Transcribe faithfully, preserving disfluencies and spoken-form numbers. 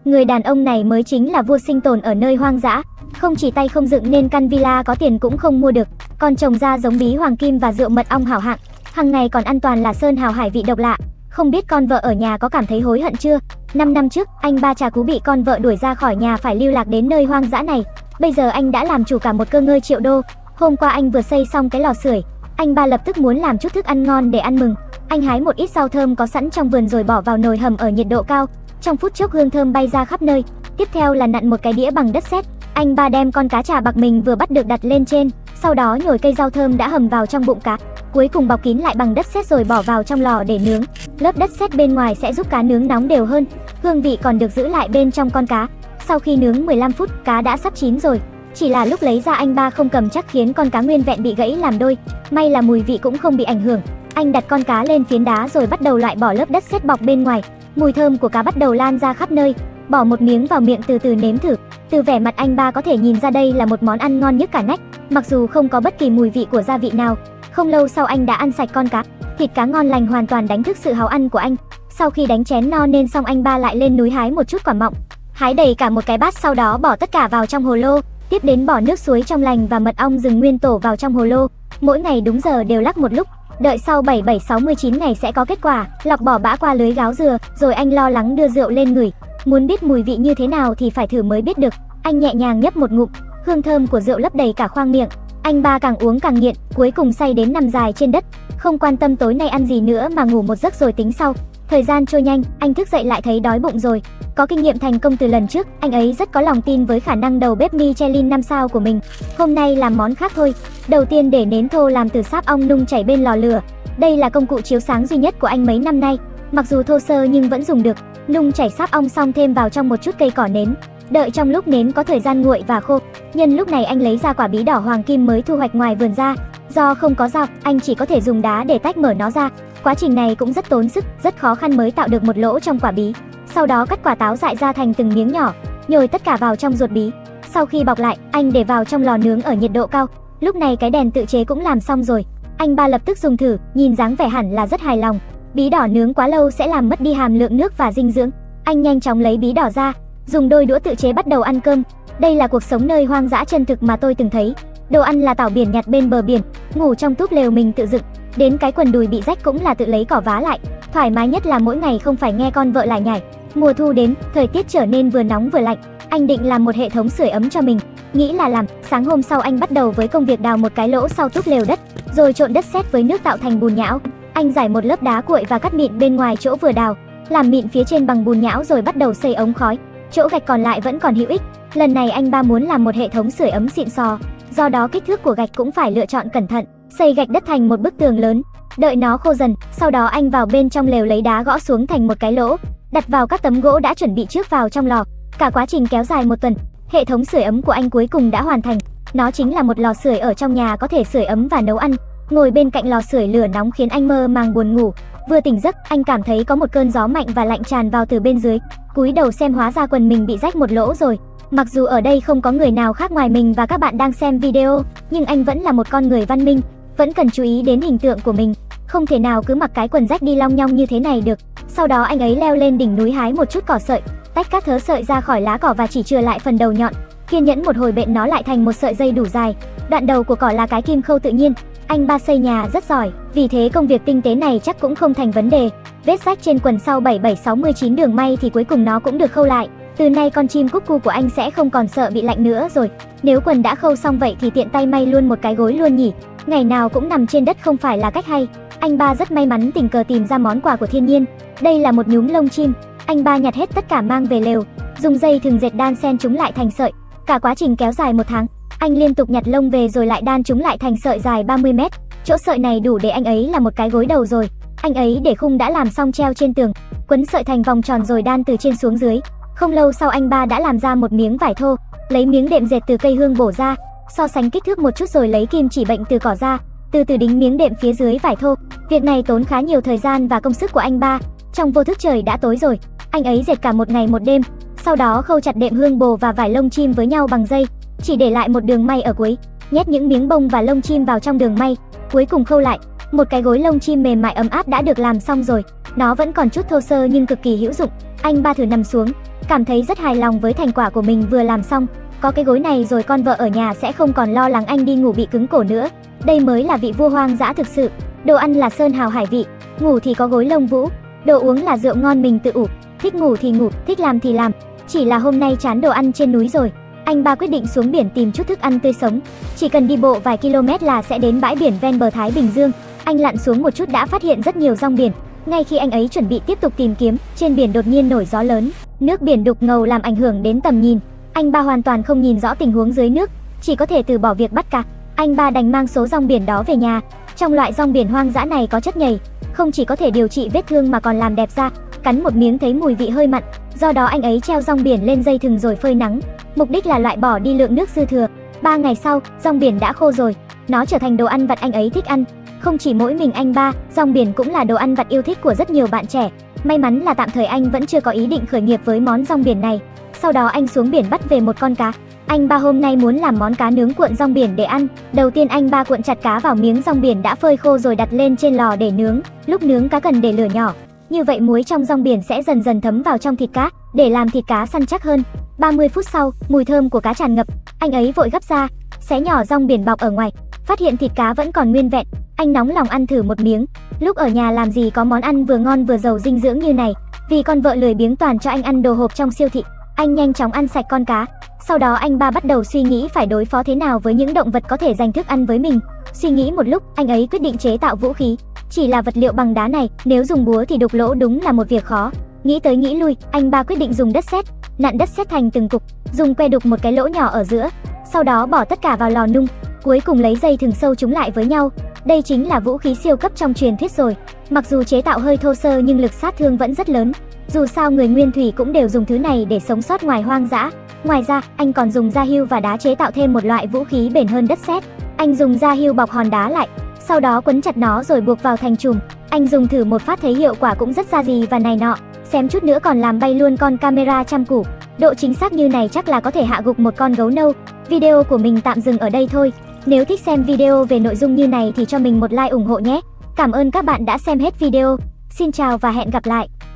Người đàn ông này mới chính là vua sinh tồn ở nơi hoang dã, không chỉ tay không dựng nên căn villa có tiền cũng không mua được, còn trồng ra giống bí hoàng kim và rượu mật ong hảo hạng, hàng ngày còn ăn toàn là sơn hào hải vị độc lạ. Không biết con vợ ở nhà có cảm thấy hối hận chưa? Năm năm trước, anh ba Trà Cú bị con vợ đuổi ra khỏi nhà phải lưu lạc đến nơi hoang dã này. Bây giờ anh đã làm chủ cả một cơ ngơi triệu đô. Hôm qua anh vừa xây xong cái lò sưởi, anh ba lập tức muốn làm chút thức ăn ngon để ăn mừng. Anh hái một ít rau thơm có sẵn trong vườn rồi bỏ vào nồi hầm ở nhiệt độ cao. Trong phút chốc hương thơm bay ra khắp nơi. Tiếp theo là nặn một cái đĩa bằng đất sét. Anh ba đem con cá trà bạc mình vừa bắt được đặt lên trên, sau đó nhồi cây rau thơm đã hầm vào trong bụng cá, cuối cùng bọc kín lại bằng đất sét rồi bỏ vào trong lò để nướng. Lớp đất sét bên ngoài sẽ giúp cá nướng nóng đều hơn, hương vị còn được giữ lại bên trong con cá. Sau khi nướng mười lăm phút, cá đã sắp chín rồi. Chỉ là lúc lấy ra anh ba không cầm chắc khiến con cá nguyên vẹn bị gãy làm đôi. May là mùi vị cũng không bị ảnh hưởng. Anh đặt con cá lên phiến đá rồi bắt đầu loại bỏ lớp đất sét bọc bên ngoài. Mùi thơm của cá bắt đầu lan ra khắp nơi. Bỏ một miếng vào miệng từ từ nếm thử. Từ vẻ mặt anh ba có thể nhìn ra đây là một món ăn ngon nhức cả nách, mặc dù không có bất kỳ mùi vị của gia vị nào. Không lâu sau anh đã ăn sạch con cá. Thịt cá ngon lành hoàn toàn đánh thức sự háo ăn của anh. Sau khi đánh chén no nên xong, anh ba lại lên núi hái một chút quả mọng. Hái đầy cả một cái bát, sau đó bỏ tất cả vào trong hồ lô. Tiếp đến bỏ nước suối trong lành và mật ong rừng nguyên tổ vào trong hồ lô. Mỗi ngày đúng giờ đều lắc một lúc. Đợi sau bảy bảy sáu mươi chín ngày sẽ có kết quả. Lọc bỏ bã qua lưới gáo dừa, rồi anh lo lắng đưa rượu lên ngửi. Muốn biết mùi vị như thế nào thì phải thử mới biết được. Anh nhẹ nhàng nhấp một ngụm, hương thơm của rượu lấp đầy cả khoang miệng. Anh ba càng uống càng nghiện, cuối cùng say đến nằm dài trên đất, không quan tâm tối nay ăn gì nữa mà ngủ một giấc rồi tính sau. Thời gian trôi nhanh, anh thức dậy lại thấy đói bụng rồi. Có kinh nghiệm thành công từ lần trước, anh ấy rất có lòng tin với khả năng đầu bếp Michelin năm sao của mình. Hôm nay làm món khác thôi. Đầu tiên để nến thô làm từ sáp ong nung chảy bên lò lửa. Đây là công cụ chiếu sáng duy nhất của anh mấy năm nay. Mặc dù thô sơ nhưng vẫn dùng được. Nung chảy sáp ong xong thêm vào trong một chút cây cỏ nến. Đợi trong lúc nến có thời gian nguội và khô. Nhân lúc này anh lấy ra quả bí đỏ hoàng kim mới thu hoạch ngoài vườn ra. Do không có dao, anh chỉ có thể dùng đá để tách mở nó ra. Quá trình này cũng rất tốn sức, rất khó khăn mới tạo được một lỗ trong quả bí. Sau đó cắt quả táo dại ra thành từng miếng nhỏ, nhồi tất cả vào trong ruột bí. Sau khi bọc lại, anh để vào trong lò nướng ở nhiệt độ cao. Lúc này cái đèn tự chế cũng làm xong rồi. Anh ba lập tức dùng thử, nhìn dáng vẻ hẳn là rất hài lòng. Bí đỏ nướng quá lâu sẽ làm mất đi hàm lượng nước và dinh dưỡng. Anh nhanh chóng lấy bí đỏ ra, dùng đôi đũa tự chế bắt đầu ăn cơm. Đây là cuộc sống nơi hoang dã chân thực mà tôi từng thấy. Đồ ăn là tảo biển nhặt bên bờ biển, ngủ trong túp lều mình tự dựng, đến cái quần đùi bị rách cũng là tự lấy cỏ vá lại. Thoải mái nhất là mỗi ngày không phải nghe con vợ lải nhải. Mùa thu đến, thời tiết trở nên vừa nóng vừa lạnh. Anh định làm một hệ thống sưởi ấm cho mình. Nghĩ là làm, sáng hôm sau anh bắt đầu với công việc đào một cái lỗ sau túp lều đất, rồi trộn đất sét với nước tạo thành bùn nhão. Anh rải một lớp đá cuội và cắt mịn bên ngoài chỗ vừa đào, làm mịn phía trên bằng bùn nhão rồi bắt đầu xây ống khói. Chỗ gạch còn lại vẫn còn hữu ích. Lần này anh ba muốn làm một hệ thống sưởi ấm xịn sò, do đó kích thước của gạch cũng phải lựa chọn cẩn thận. Xây gạch đất thành một bức tường lớn, đợi nó khô dần, sau đó anh vào bên trong lều lấy đá gõ xuống thành một cái lỗ, đặt vào các tấm gỗ đã chuẩn bị trước vào trong lò. Cả quá trình kéo dài một tuần, hệ thống sưởi ấm của anh cuối cùng đã hoàn thành. Nó chính là một lò sưởi ở trong nhà có thể sưởi ấm và nấu ăn. Ngồi bên cạnh lò sưởi lửa nóng khiến anh mơ màng buồn ngủ. Vừa tỉnh giấc, anh cảm thấy có một cơn gió mạnh và lạnh tràn vào từ bên dưới. Cúi đầu xem hóa ra quần mình bị rách một lỗ rồi. Mặc dù ở đây không có người nào khác ngoài mình và các bạn đang xem video, nhưng anh vẫn là một con người văn minh, vẫn cần chú ý đến hình tượng của mình. Không thể nào cứ mặc cái quần rách đi long nhong như thế này được. Sau đó anh ấy leo lên đỉnh núi hái một chút cỏ sợi, tách các thớ sợi ra khỏi lá cỏ và chỉ chừa lại phần đầu nhọn. Kiên nhẫn một hồi bện nó lại thành một sợi dây đủ dài. Đoạn đầu của cỏ là cái kim khâu tự nhiên. Anh ba xây nhà rất giỏi, vì thế công việc tinh tế này chắc cũng không thành vấn đề. Vết rách trên quần sau bảy bảy sáu mươi chín đường may thì cuối cùng nó cũng được khâu lại. Từ nay con chim cúc cu của anh sẽ không còn sợ bị lạnh nữa rồi. Nếu quần đã khâu xong vậy thì tiện tay may luôn một cái gối luôn nhỉ. Ngày nào cũng nằm trên đất không phải là cách hay. Anh ba rất may mắn tình cờ tìm ra món quà của thiên nhiên. Đây là một nhúm lông chim. Anh ba nhặt hết tất cả mang về lều, dùng dây thừng dệt đan xen chúng lại thành sợi. Cả quá trình kéo dài một tháng, anh liên tục nhặt lông về rồi lại đan chúng lại thành sợi dài ba mươi mét. Chỗ sợi này đủ để anh ấy là một cái gối đầu rồi. Anh ấy để khung đã làm xong treo trên tường, quấn sợi thành vòng tròn rồi đan từ trên xuống dưới. Không lâu sau anh ba đã làm ra một miếng vải thô, lấy miếng đệm dệt từ cây hương bổ ra, so sánh kích thước một chút rồi lấy kim chỉ bệnh từ cỏ ra, từ từ đính miếng đệm phía dưới vải thô. Việc này tốn khá nhiều thời gian và công sức của anh ba. Trong vô thức trời đã tối rồi, anh ấy dệt cả một ngày một đêm, sau đó khâu chặt đệm hương bồ và vải lông chim với nhau bằng dây, chỉ để lại một đường may ở cuối, nhét những miếng bông và lông chim vào trong đường may, cuối cùng khâu lại. Một cái gối lông chim mềm mại ấm áp đã được làm xong rồi. Nó vẫn còn chút thô sơ nhưng cực kỳ hữu dụng. Anh ba thử nằm xuống, cảm thấy rất hài lòng với thành quả của mình vừa làm xong. Có cái gối này rồi con vợ ở nhà sẽ không còn lo lắng anh đi ngủ bị cứng cổ nữa. Đây mới là vị vua hoang dã thực sự. Đồ ăn là sơn hào hải vị, ngủ thì có gối lông vũ. Đồ uống là rượu ngon mình tự ủ, thích ngủ thì ngủ, thích làm thì làm. Chỉ là hôm nay chán đồ ăn trên núi rồi. Anh ba quyết định xuống biển tìm chút thức ăn tươi sống. Chỉ cần đi bộ vài km là sẽ đến bãi biển ven bờ Thái Bình Dương. Anh lặn xuống một chút đã phát hiện rất nhiều rong biển. Ngay khi anh ấy chuẩn bị tiếp tục tìm kiếm, trên biển đột nhiên nổi gió lớn. Nước biển đục ngầu làm ảnh hưởng đến tầm nhìn. Anh ba hoàn toàn không nhìn rõ tình huống dưới nước, chỉ có thể từ bỏ việc bắt cá. Anh ba đành mang số rong biển đó về nhà. Trong loại rong biển hoang dã này có chất nhầy, không chỉ có thể điều trị vết thương mà còn làm đẹp da. Cắn một miếng thấy mùi vị hơi mặn, do đó anh ấy treo rong biển lên dây thừng rồi phơi nắng. Mục đích là loại bỏ đi lượng nước dư thừa. Ba ngày sau, rong biển đã khô rồi. Nó trở thành đồ ăn vặt anh ấy thích ăn. Không chỉ mỗi mình anh ba, rong biển cũng là đồ ăn vặt yêu thích của rất nhiều bạn trẻ. May mắn là tạm thời anh vẫn chưa có ý định khởi nghiệp với món rong biển này. Sau đó anh xuống biển bắt về một con cá. Anh ba hôm nay muốn làm món cá nướng cuộn rong biển để ăn. Đầu tiên anh ba cuộn chặt cá vào miếng rong biển đã phơi khô rồi đặt lên trên lò để nướng. Lúc nướng cá cần để lửa nhỏ. Như vậy muối trong rong biển sẽ dần dần thấm vào trong thịt cá, để làm thịt cá săn chắc hơn. ba mươi phút sau, mùi thơm của cá tràn ngập. Anh ấy vội gắp ra, xé nhỏ rong biển bọc ở ngoài. Phát hiện thịt cá vẫn còn nguyên vẹn, anh nóng lòng ăn thử một miếng. Lúc ở nhà làm gì có món ăn vừa ngon vừa giàu dinh dưỡng như này. Vì con vợ lười biếng toàn cho anh ăn đồ hộp trong siêu thị. Anh nhanh chóng ăn sạch con cá. Sau đó anh ba bắt đầu suy nghĩ phải đối phó thế nào với những động vật có thể giành thức ăn với mình. Suy nghĩ một lúc, anh ấy quyết định chế tạo vũ khí. Chỉ là vật liệu bằng đá này, nếu dùng búa thì đục lỗ đúng là một việc khó. Nghĩ tới nghĩ lui, anh ba quyết định dùng đất sét, nặn đất sét thành từng cục, dùng que đục một cái lỗ nhỏ ở giữa. Sau đó bỏ tất cả vào lò nung, cuối cùng lấy dây thừng sâu chúng lại với nhau. Đây chính là vũ khí siêu cấp trong truyền thuyết rồi. Mặc dù chế tạo hơi thô sơ nhưng lực sát thương vẫn rất lớn. Dù sao người nguyên thủy cũng đều dùng thứ này để sống sót ngoài hoang dã. Ngoài ra, anh còn dùng da hưu và đá chế tạo thêm một loại vũ khí bền hơn đất sét. Anh dùng da hưu bọc hòn đá lại, sau đó quấn chặt nó rồi buộc vào thành chùm. Anh dùng thử một phát thấy hiệu quả cũng rất ra gì và này nọ. Xém chút nữa còn làm bay luôn con camera trăm củ. Độ chính xác như này chắc là có thể hạ gục một con gấu nâu. Video của mình tạm dừng ở đây thôi. Nếu thích xem video về nội dung như này thì cho mình một like ủng hộ nhé. Cảm ơn các bạn đã xem hết video. Xin chào và hẹn gặp lại.